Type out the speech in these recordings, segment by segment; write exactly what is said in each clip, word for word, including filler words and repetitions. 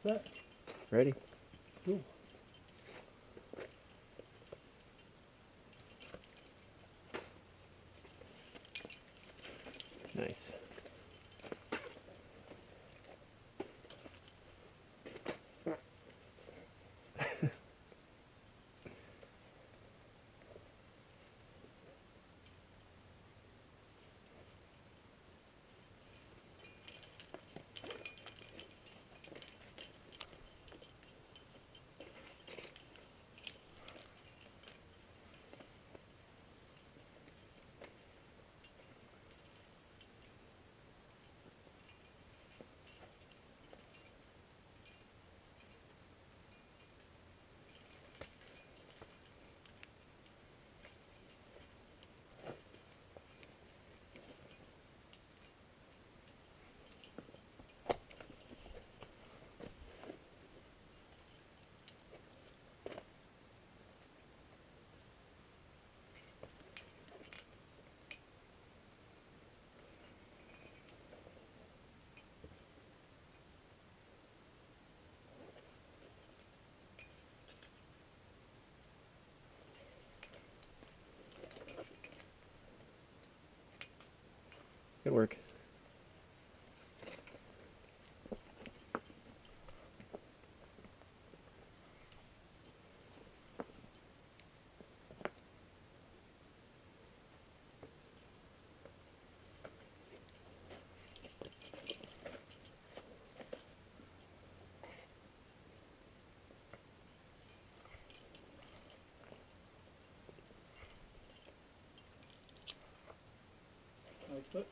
set? Ready? Cool. Nice. Good work. Nice foot.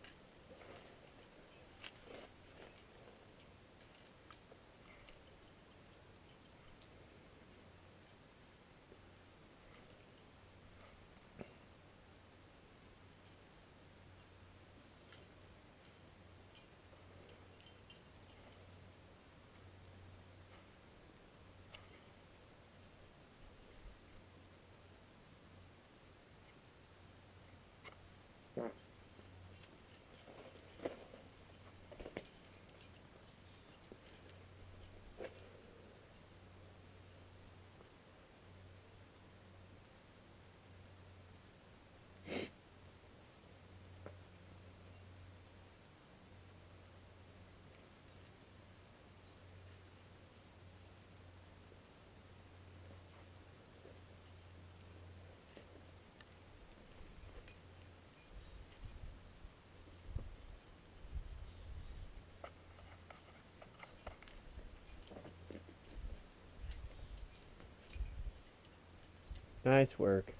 Nice work.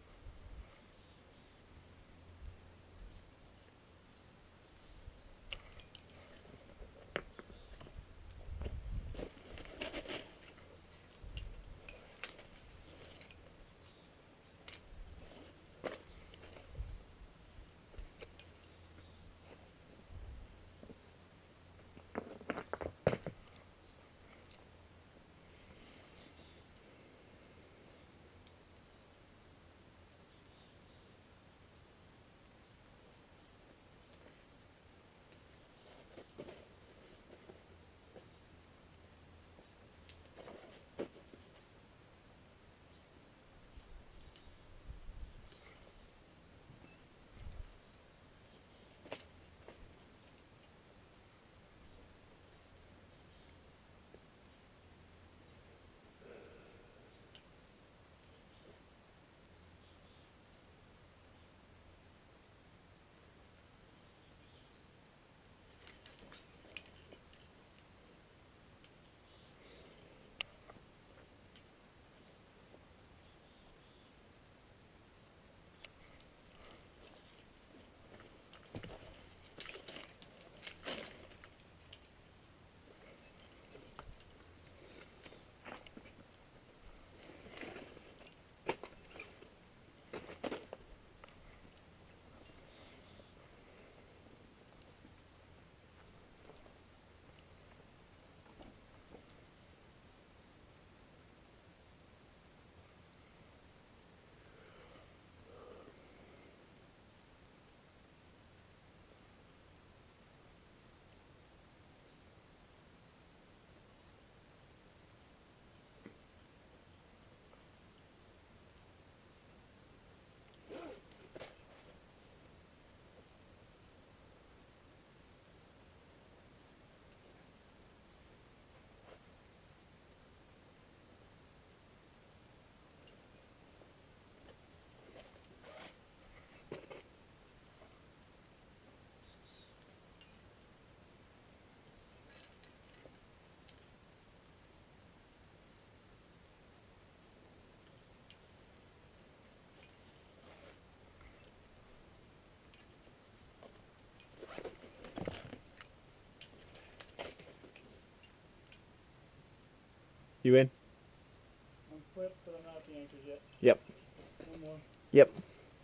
You in? I'm quit, but I'm not at the anchors yet. Yep. One more. Yep.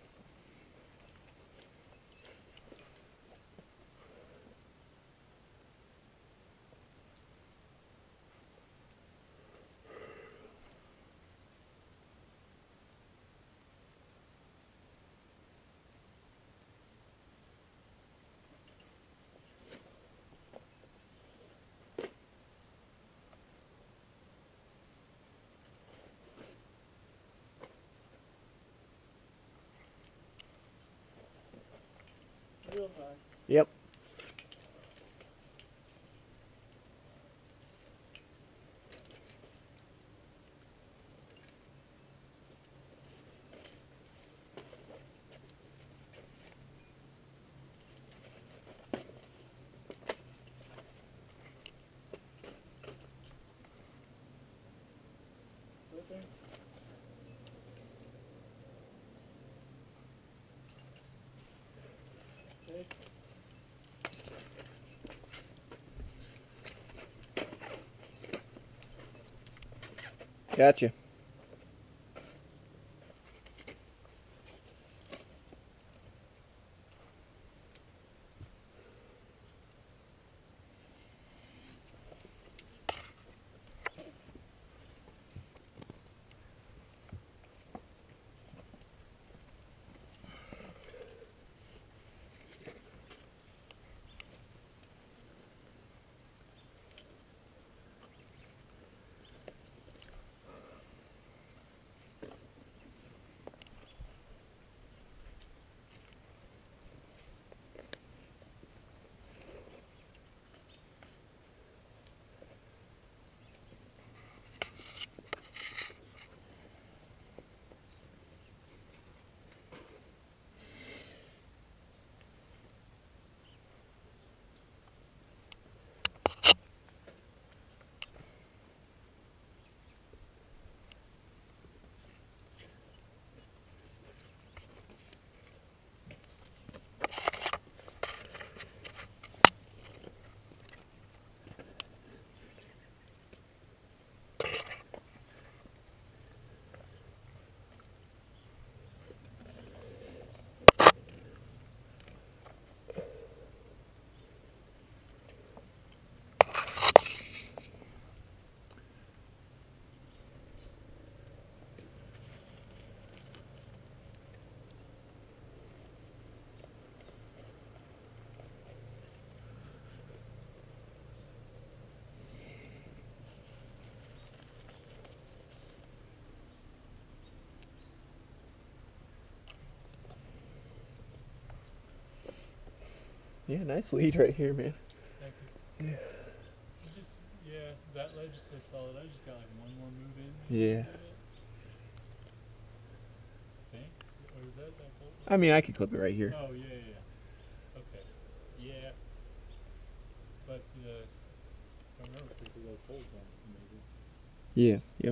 Real high. Yep. Flipping. Okay. Gotcha. Yeah, nice lead right here, man. Thank you. Yeah. You just, yeah, that ledge is so solid. I just got like one more move in. Yeah. Think? Or is that that bolt? I mean, I could clip it right here. Oh, yeah, yeah, yeah. Okay. Yeah. But, uh, I don't remember if those holes on it, maybe. Yeah. Yep.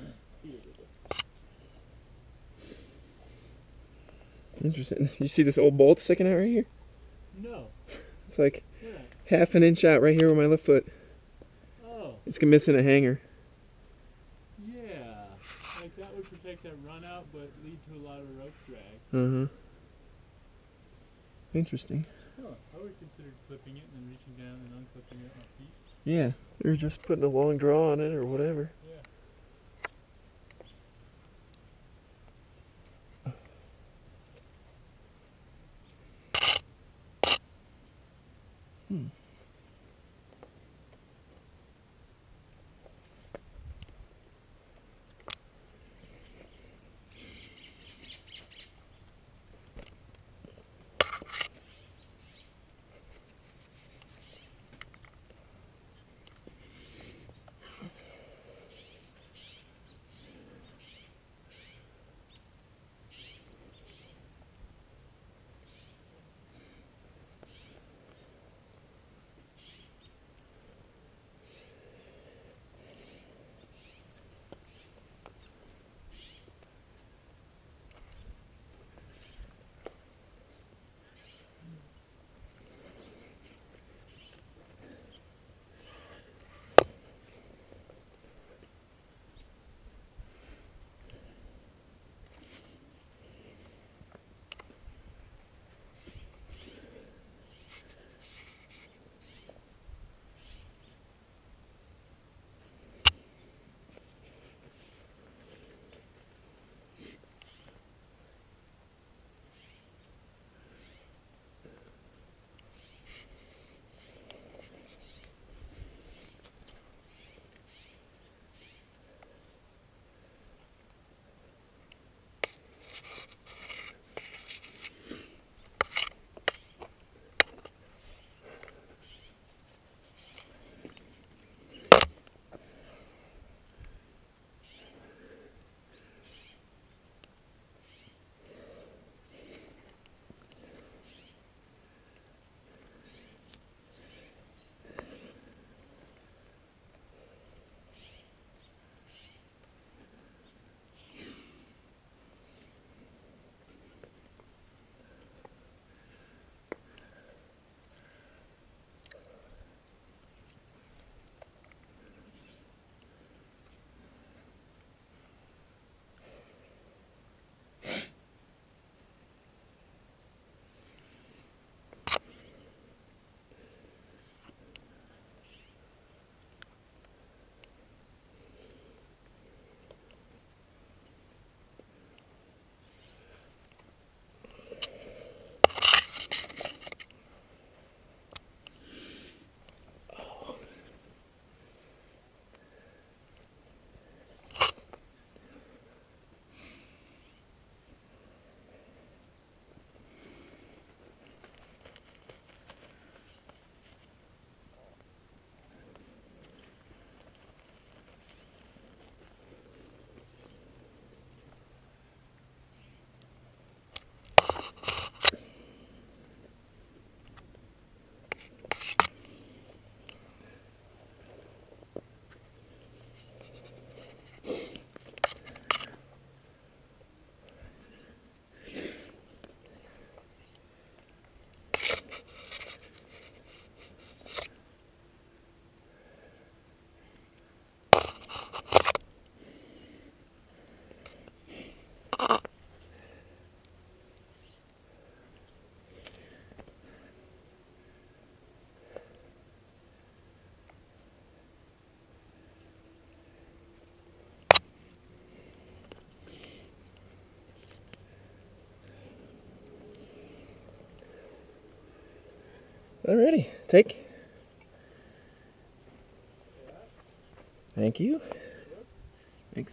Interesting. You see this old bolt sticking out right here? No. It's like Yeah. half an inch out right here with my left foot. Oh. It's missing a hanger. Yeah. Like that would protect that run out, but lead to a lot of rope drag. Uh huh. Interesting. Huh. I would consider clipping it and then reaching down and unclipping it on my feet. Yeah, they're just putting a long draw on it or whatever. Yeah. Hmm. Alrighty, take. Thank you. Thanks.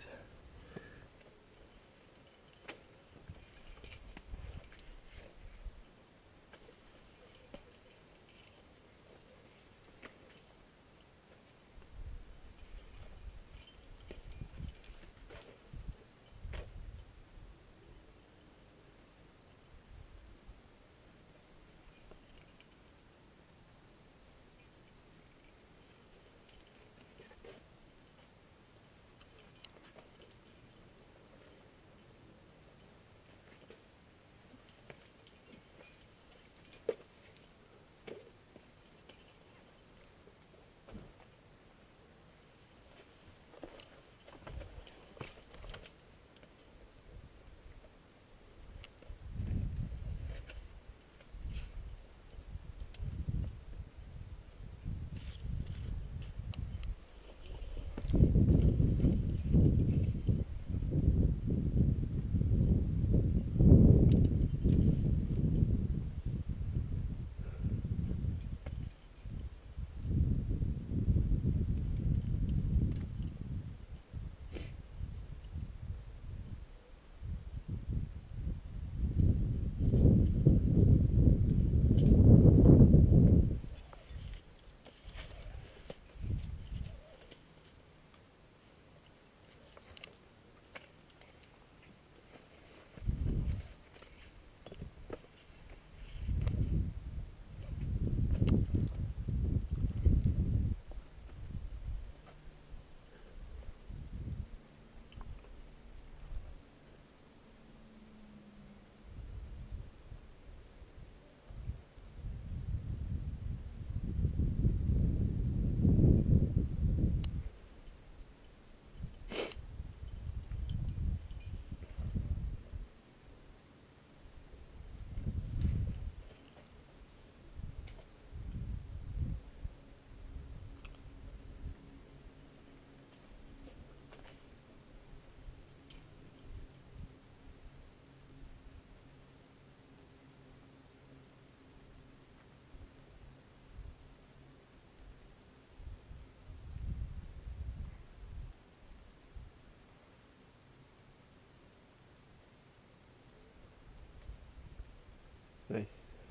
Nice.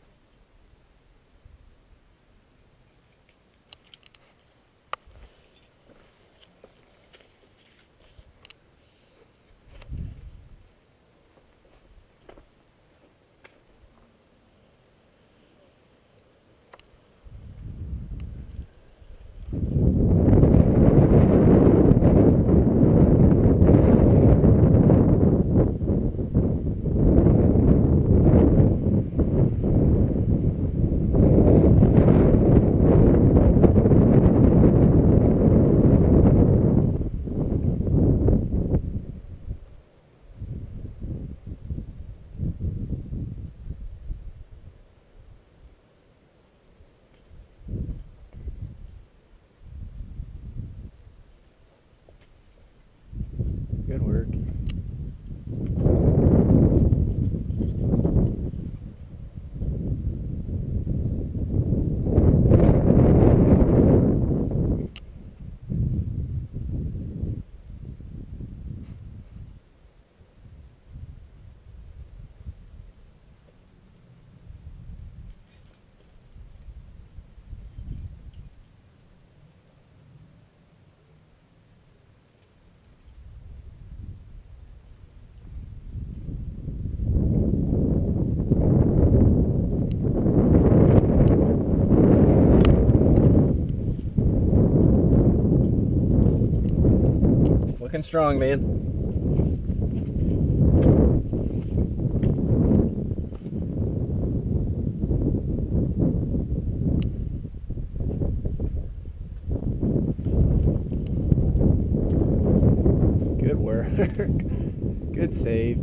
Good work. Looking strong, man. Good work. Good save.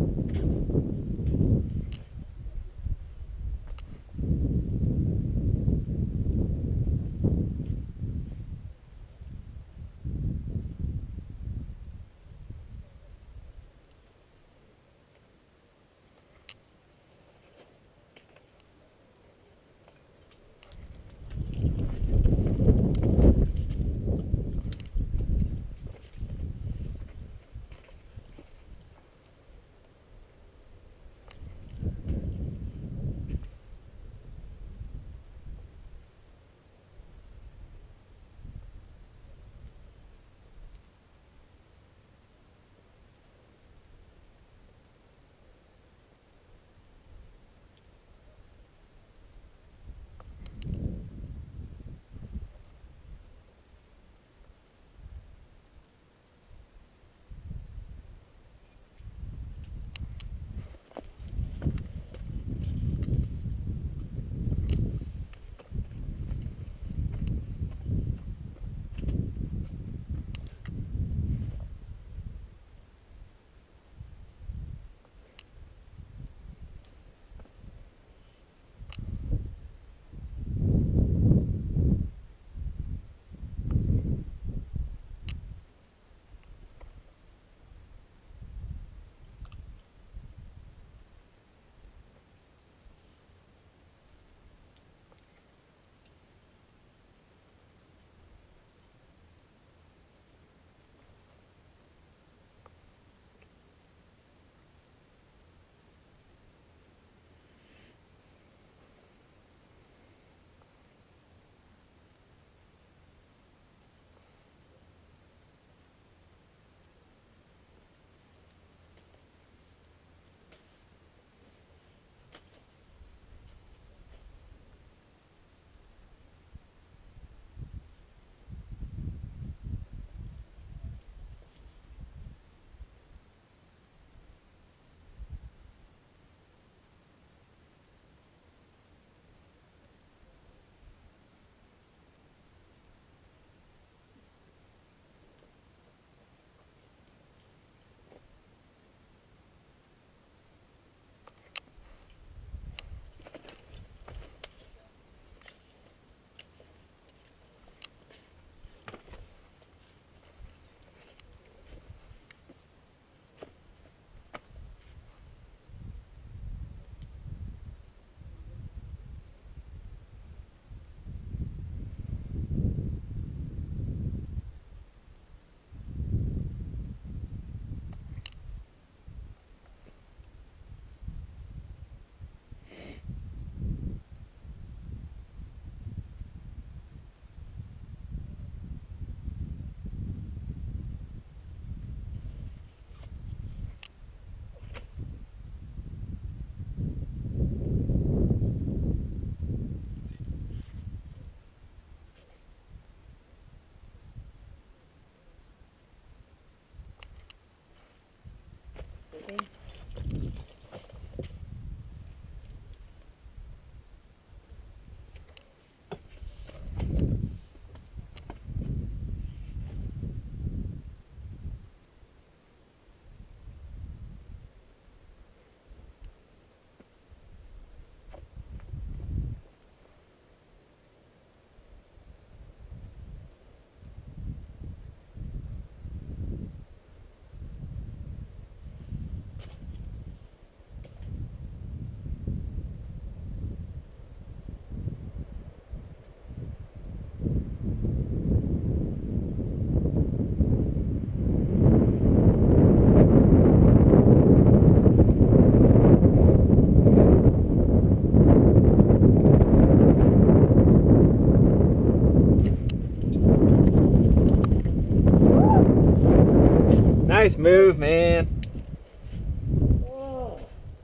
Nice move, man. Oh.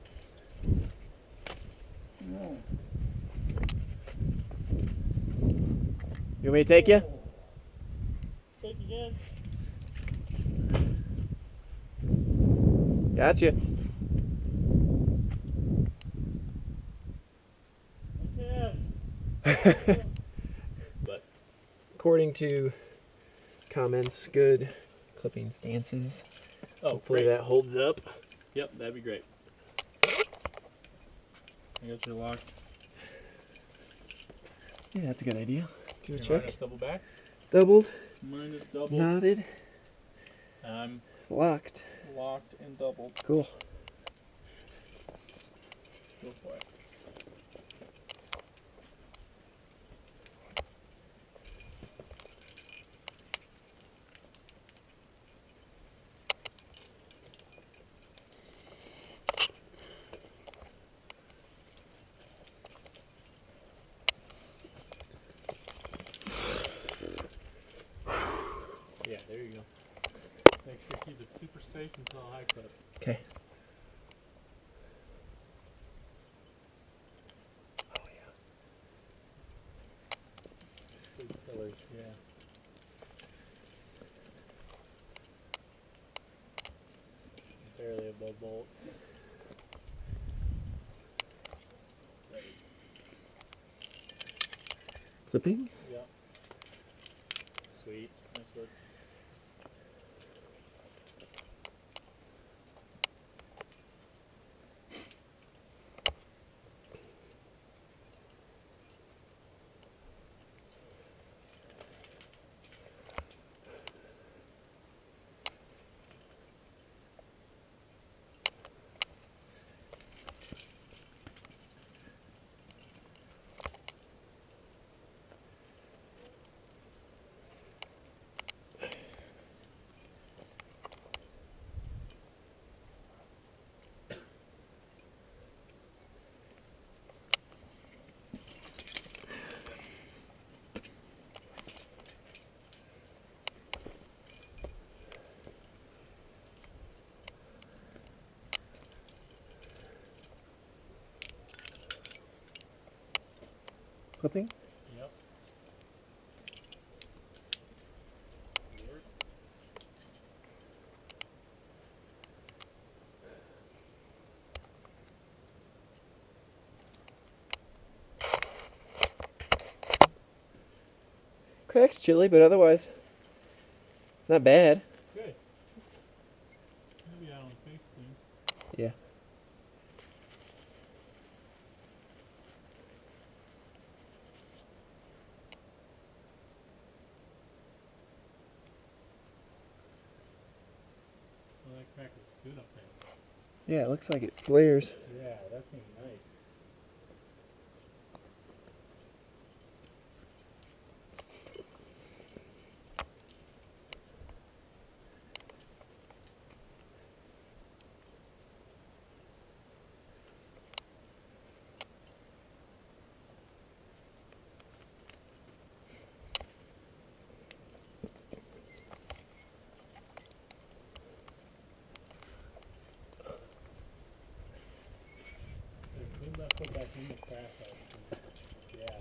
No. You want me to take you? Take again. Gotcha. Okay. But according to comments, good clipping stances. Oh, Hopefully great. that holds up. Yep, that'd be great. I got your lock. Yeah, that's a good idea. Do a Your check. minus double back. Doubled, Minus double. knotted, I'm locked. locked and doubled. Cool. Go for it. Yeah, there you go. Make sure you keep it super safe until high clip. Okay. Oh yeah. Big killers, yeah. Barely above bolt. Ready. Clipping. Yep. Sweet. Nice work. Clipping. Yep. Work. Cracks chilly, but otherwise not bad. Good. Maybe out on the face soon. Yeah. Well, that crack looks good up there. Yeah, it looks like it flares. Yeah, that seems nice. Move that foot back in the crash out. Yeah.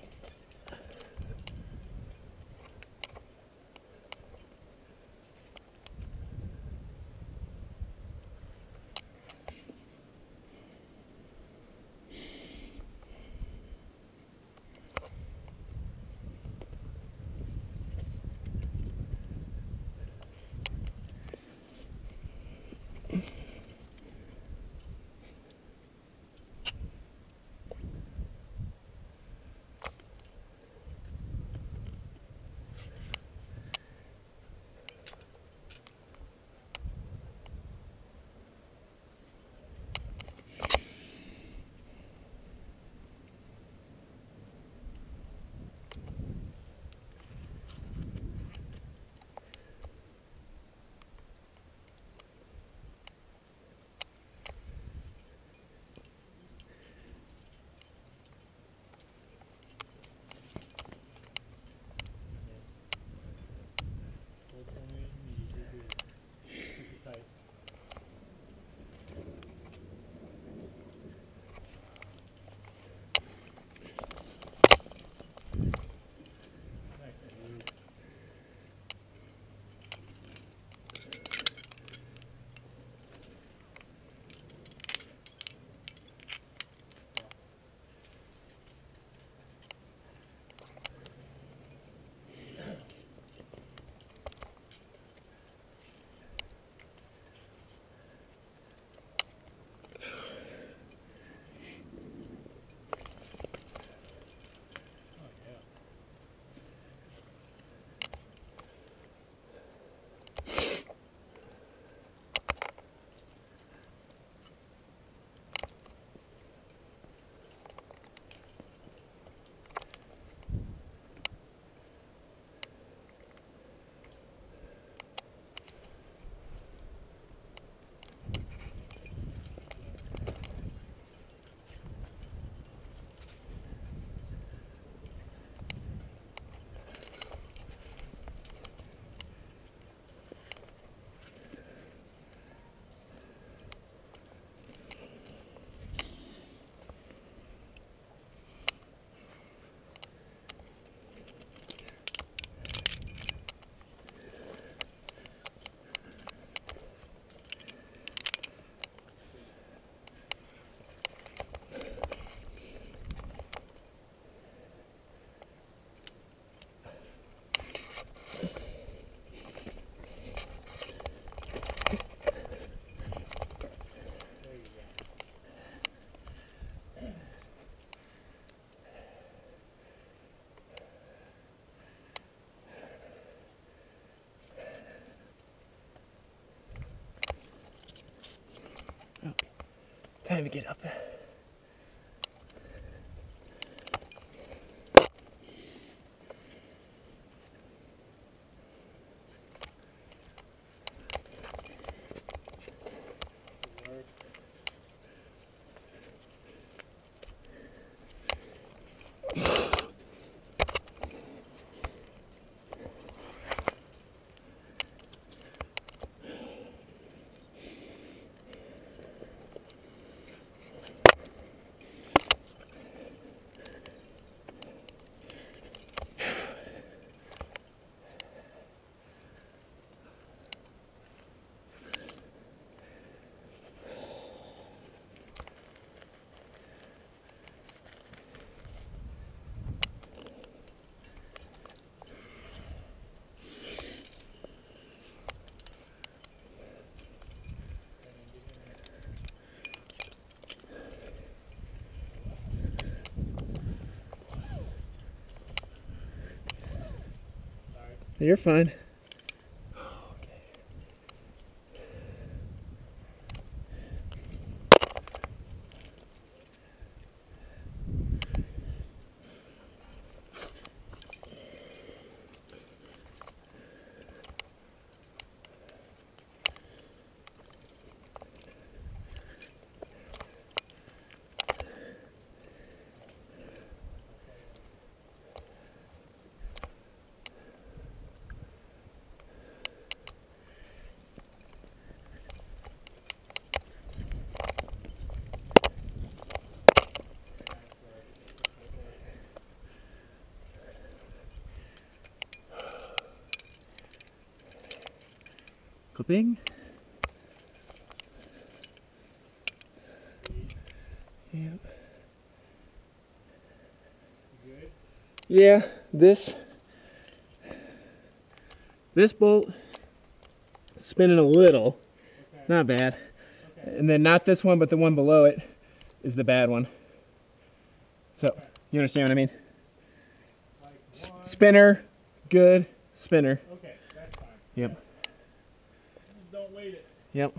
time to get up. You're fine. Clipping. Yep. Good? Yeah, this this bolt spinning a little, Okay. not bad. Okay. And then not this one, but the one below it is the bad one. So, Okay. you understand what I mean? Like S- one. Spinner, good, spinner. Okay, that's fine. Yep. Just don't weight it. Yep.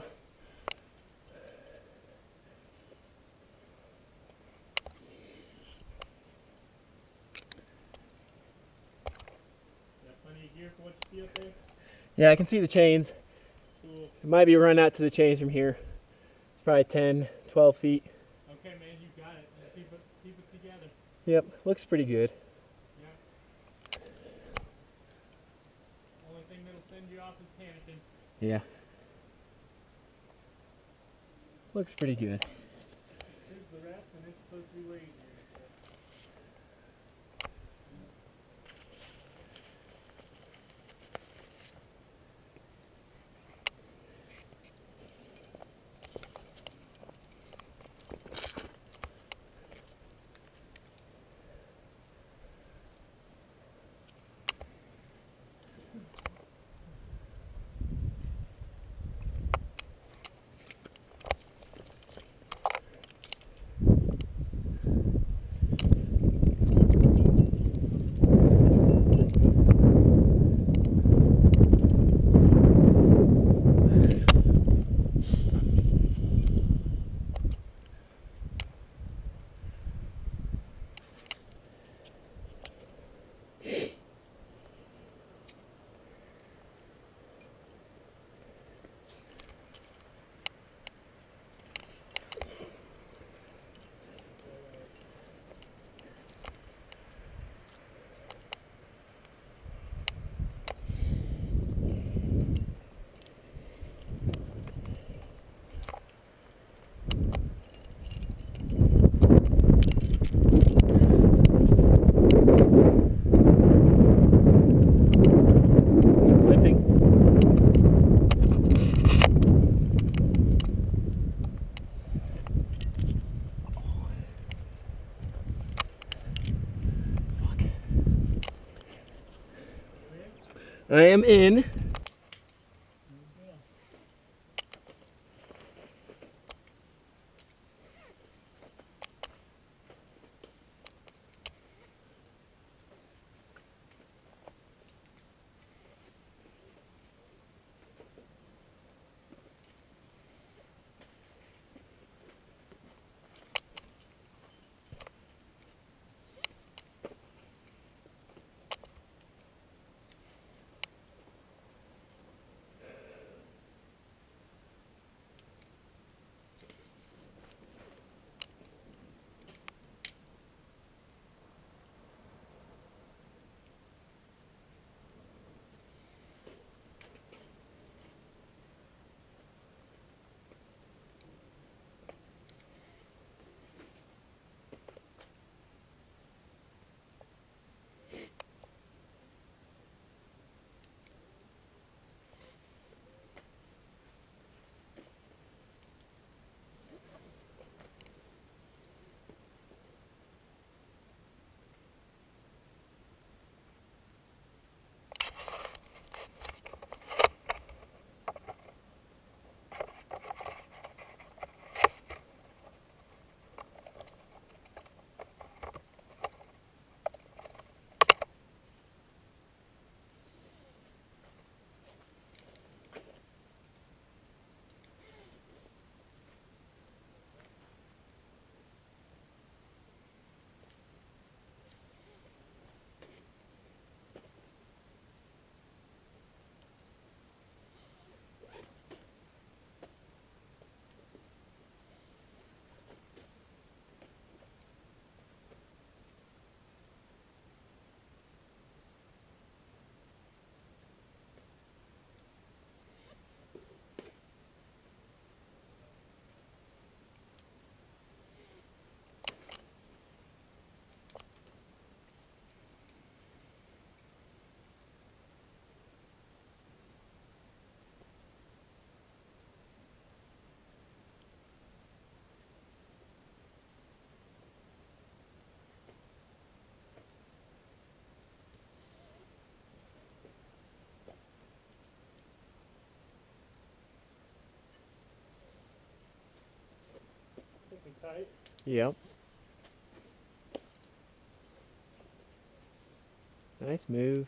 Got plenty of gear for what you see up there? Yeah, I can see the chains. Cool. It might be a run out to the chains from here. It's probably ten, twelve feet. Okay, man, you got it. Just keep it, keep it together. Yep, looks pretty good. Yeah. Only thing that'll send you off is panicking. Yeah. Looks pretty good. Here's the rest, and it's supposed to be way easier. I am in. tight. Yep. Nice move.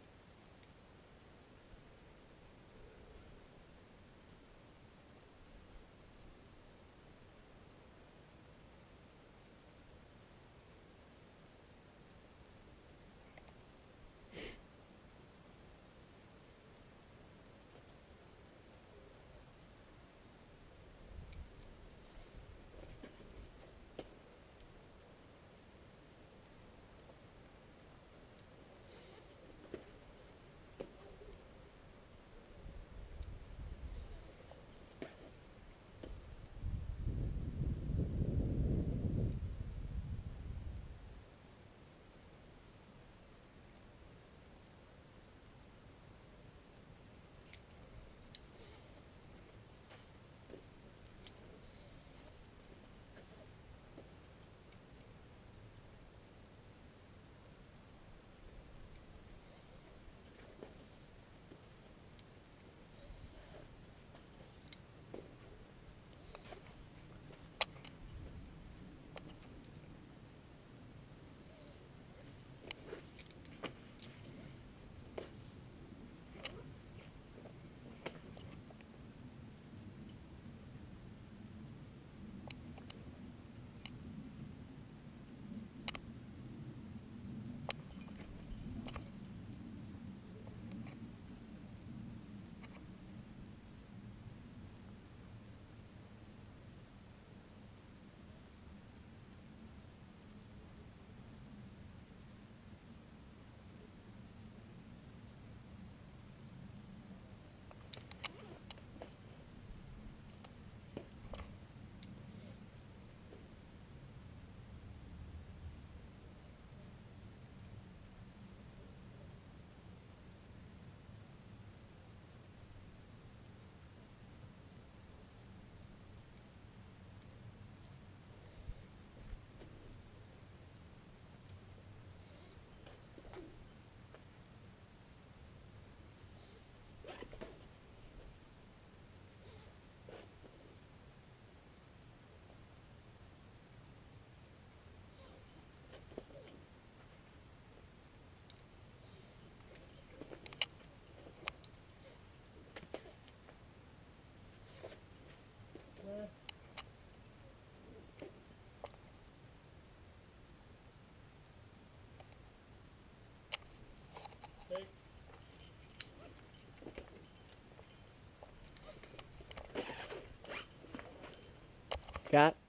Take. Got